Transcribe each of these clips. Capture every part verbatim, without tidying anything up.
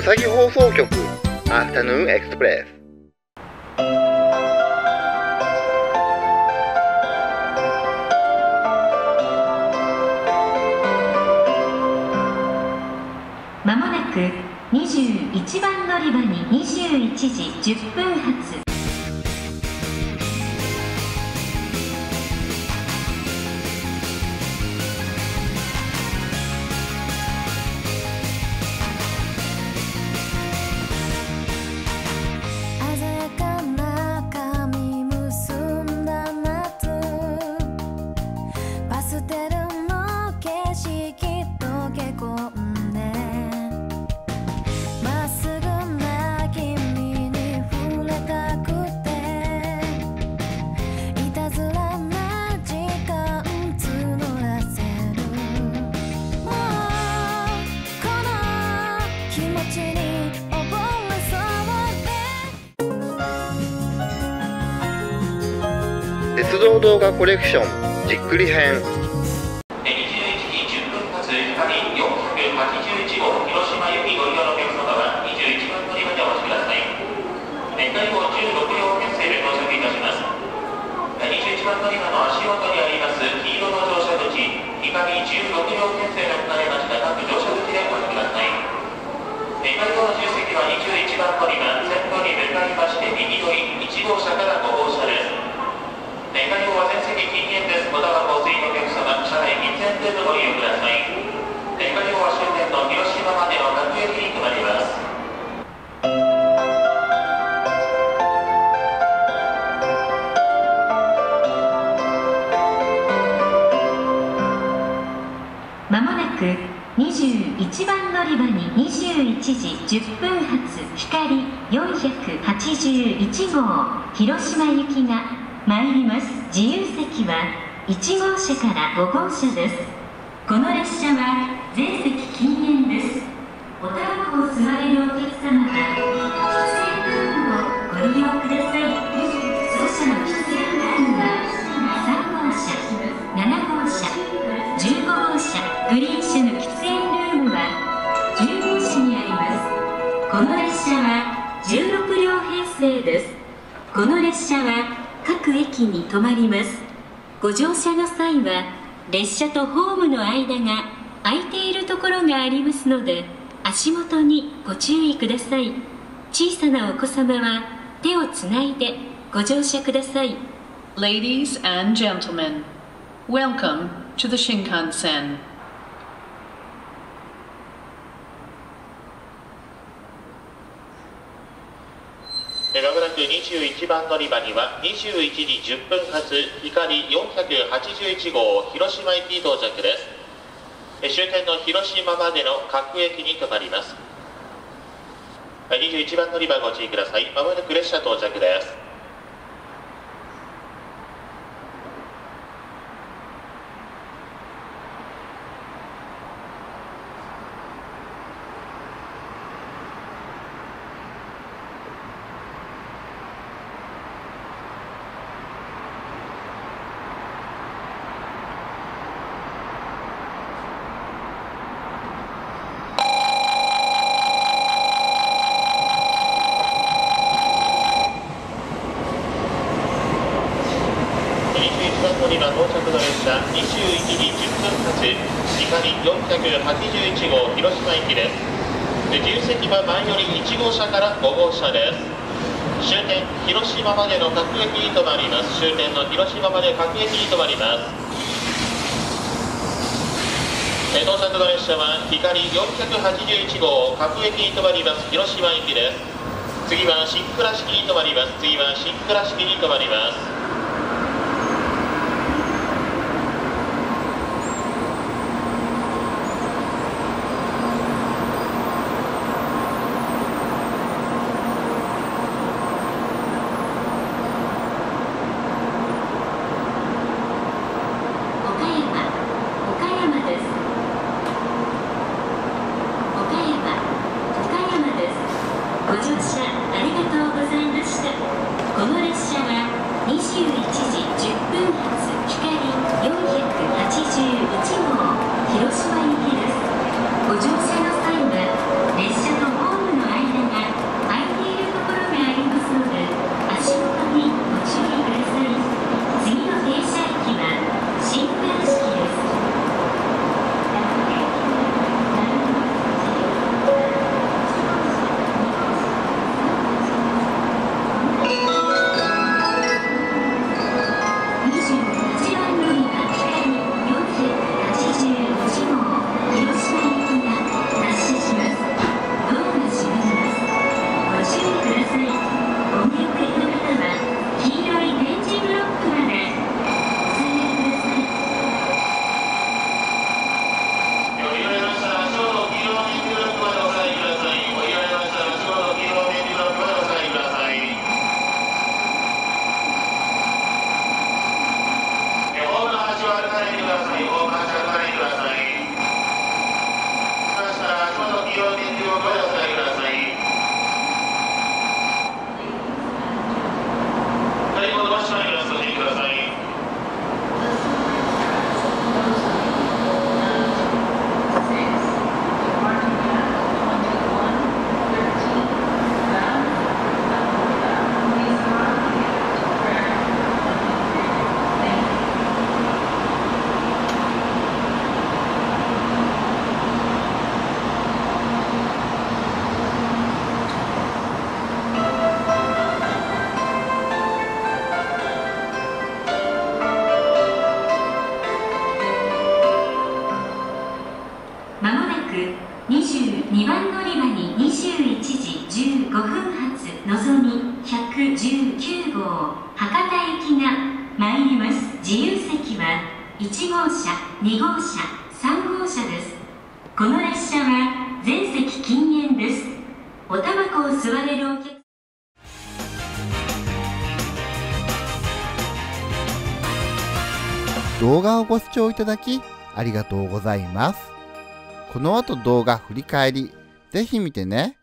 うさぎ放送局アフタヌーンエクスプレス。 まもなくにじゅういちばん乗り場ににじゅういちじじゅっぷん発鉄道動画コレクションじっくり編。 にじゅういちじじゅっぷん発光よんひゃくはちじゅういち号広島行きご利用のお客様はにじゅういちばん乗り場でお待ちください。年内号じゅうろく両編成で到着いたします。にじゅういちばん乗り場の足元にあります黄色の乗車口、光じゅうろく両編成が離れました各乗車口でお待ちください。年内号の重席はにじゅういちばん乗り場先頭に向かいまして右寄りいち号車からご号車です。年内号は全席禁煙です。おタバコをお吸いのお客様、車内喫煙でご利用ください。年内号は終点の広島までの各駅に停まります。 まもなくにじゅういちばん乗り場ににじゅういちじじゅっぷん発光よんひゃくはちじゅういち号広島行きが参ります。自由席はいち号車からご号車です。この列車は全席禁煙です。おタバコを吸われるお客様は喫煙ルームをご利用ください。当車の喫煙ルームはさん号車、なな号車、じゅうご号車、グリーン車の喫煙ルームはじゅう号車にあります。この列車はじゅうろく両編成です。この列車は各駅に停まります。ご乗車の際は列車とホームの間が空いているところがありますので足元にご注意ください。小さなお子様は手をつないでご乗車ください。 Ladies and gentlemen, welcome to the Shinkansen. まもなくにじゅういちばん乗り場にはにじゅういちじじゅっぷん発光よんひゃくはちじゅういち号広島行き到着です。終点の広島までの各駅に停まります。にじゅういちばん乗り場ご注意ください。まもなく列車到着です。乗り場到着の列車にじゅういちじじゅっぷん発光よんひゃくはちじゅういち号広島行きです。自由席は前よりいち号車からご号車です。終点広島までの各駅に停まります。終点の広島まで各駅に停まります。到着の列車は光よんひゃくはちじゅういち号各駅に停まります広島行きです。次は新倉敷に停まります。次は新倉敷に停まります。 ご乗車ありがとうございました。この列車はにじゅういちじじゅっぷん発光よんひゃくはちじゅういち号広島行きです。ご乗車の際は列車のホームのににじゅういちじじゅうごふん発のぞみひゃくじゅうきゅうごう博多行きが参ります。自由席はいちごうしゃ、にごうしゃ、さんごうしゃです。この列車は全席禁煙です。おたばこを吸われるお客動画をご視聴いただきありがとうございます。この後動画振り返り、ぜひ見てね。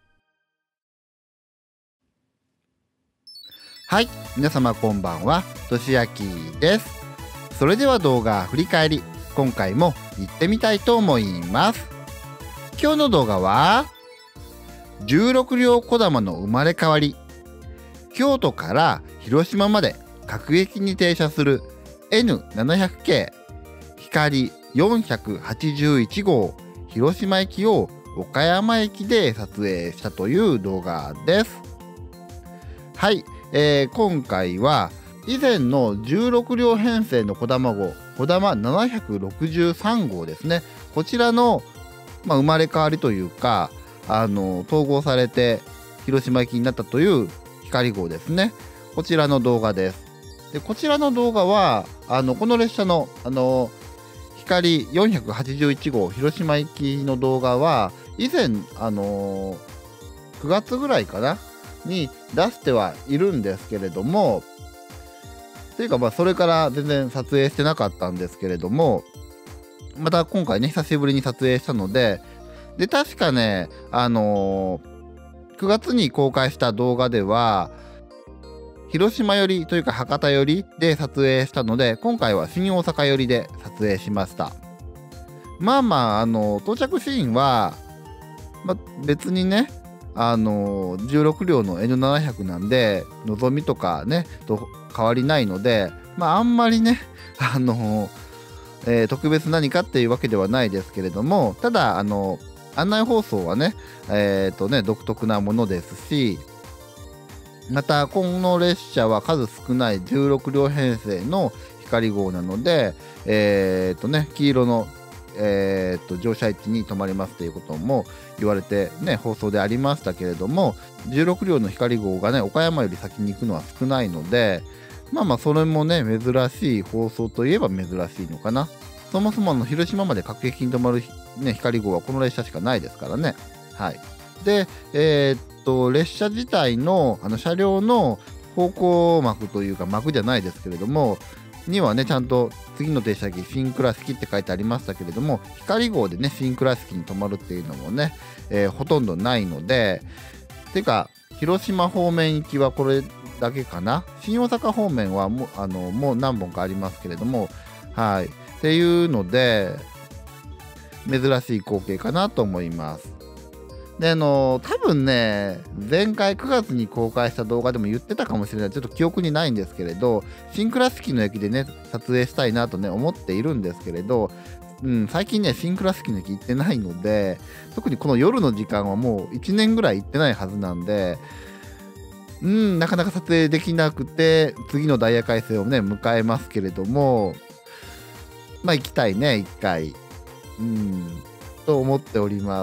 はい、皆様こんばんは、としあきです。それでは動画振り返り、今回も行ってみたいと思います。今日の動画は、じゅうろくりょうこだまの生まれ変わり、京都から広島まで各駅に停車するエヌななひゃくけい 光よんひゃくはちじゅういちごう広島行きを岡山駅で撮影したという動画です。はい、えー、今回は以前のじゅうろくりょう編成のこだま号こだまななひゃくろくじゅうさんごうですね。こちらの、まあ、生まれ変わりというかあの統合されて広島行きになったという光号ですね。こちらの動画です。でこちらの動画はあのこの列車のあの光よんひゃくはちじゅういちごう広島行きの動画は以前あのくがつぐらいかなに出してはいるんですけれども、というかまあそれから全然撮影してなかったんですけれども、また今回ね久しぶりに撮影したので、で確かねあのくがつに公開した動画では広島寄りというか博多寄りで撮影したので、今回は新大阪寄りで撮影しました。まあまあ、あの到着シーンは、まあ、別にねあのじゅうろくりょうの エヌななひゃく なんでのぞみとかねと変わりないので、まああんまりねあの、えー、特別何かっていうわけではないですけれども、ただあの案内放送はねえっとね独特なものですし、またこの列車は数少ないじゅうろくりょう編成の光号なので、えっとね黄色の、えっと乗車位置に停まりますということも言われてね放送でありましたけれども、じゅうろくりょうの光号がね岡山より先に行くのは少ないので、まあまあそれもね珍しい放送といえば珍しいのかな。そもそもの広島まで各駅に停まる、ね、光号はこの列車しかないですからね。はい。で、えー、っと列車自体のあの車両の方向幕というか幕じゃないですけれどもにはねちゃんと次の停車駅新倉敷って書いてありましたけれども、光号でね新倉敷に止まるっていうのもね、えー、ほとんどないので、てか広島方面行きはこれだけかな。新大阪方面はもうあのもう何本かありますけれども、はいっていうので珍しい光景かなと思います。であの多分ね前回くがつに公開した動画でも言ってたかもしれない、ちょっと記憶にないんですけれど、新倉敷の駅でね撮影したいなとね思っているんですけれど、うん、最近ね新倉敷の駅行ってないので、特にこの夜の時間はもういちねんぐらい行ってないはずなんで、うんなかなか撮影できなくて次のダイヤ改正をね迎えますけれども、まあ行きたいね一回うんと思っております。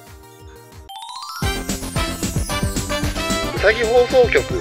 うさぎ放送局。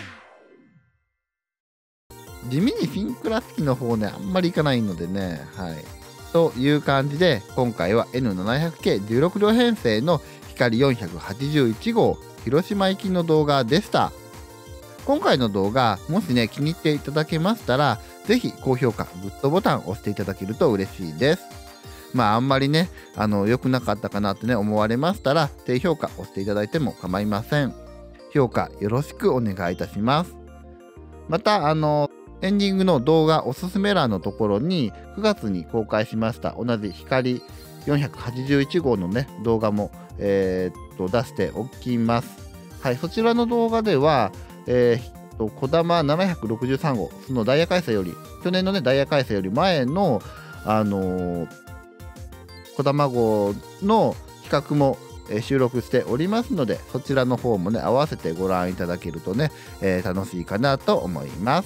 地味に新倉敷の方ねあんまり行かないのでね、はいという感じで今回は エヌななひゃくけいじゅうろくりょう編成の光よんひゃくはちじゅういちごう広島行きの動画でした。今回の動画もしね気に入っていただけましたら、ぜひ高評価グッドボタンを押していただけると嬉しいです。まああんまりねあの良くなかったかなってね思われましたら低評価押していただいても構いません。評価よろしくお願いいたします。またあのエンディングの動画おすすめ欄のところにくがつに公開しました同じ光よんひゃくはちじゅういちごうのね動画も、えー、っと出しておきます。はい、そちらの動画では、えー、っとこだまななひゃくろくじゅうさんごうそのダイヤ改正より去年のねダイヤ改正より前のあのこだま号の比較も収録しておりますので、そちらの方もね合わせてご覧いただけるとね、えー、楽しいかなと思います。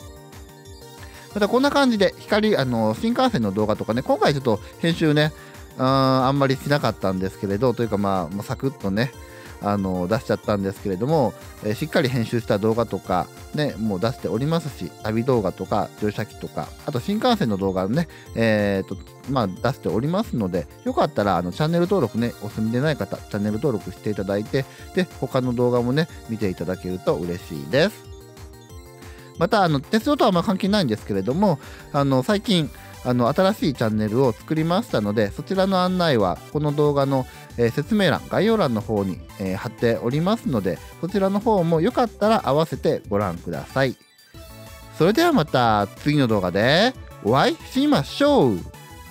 またこんな感じで光あの新幹線の動画とかね今回ちょっと編集ねあ, あんまりしなかったんですけれど、というかまあ、まあ、サクッとねあの出しちゃったんですけれども、えー、しっかり編集した動画とかねもう出しておりますし、旅動画とか乗車記とか、あと新幹線の動画ね、えーとまあ、出しておりますので、よかったらあのチャンネル登録ねお済みでない方、チャンネル登録していただいて、で他の動画もね見ていただけると嬉しいです。またあの鉄道とはあんま関係ないんですけれども、あの最近あの新しいチャンネルを作りましたので、そちらの案内はこの動画の、えー、説明欄、概要欄の方に、えー、貼っておりますので、そちらの方もよかったら合わせてご覧ください。それではまた次の動画でお会いしましょう。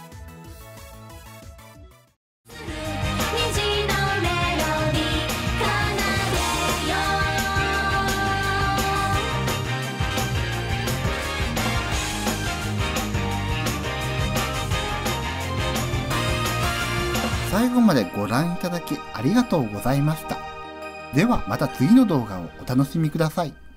最後までご覧いただきありがとうございました。ではまた次の動画をお楽しみください。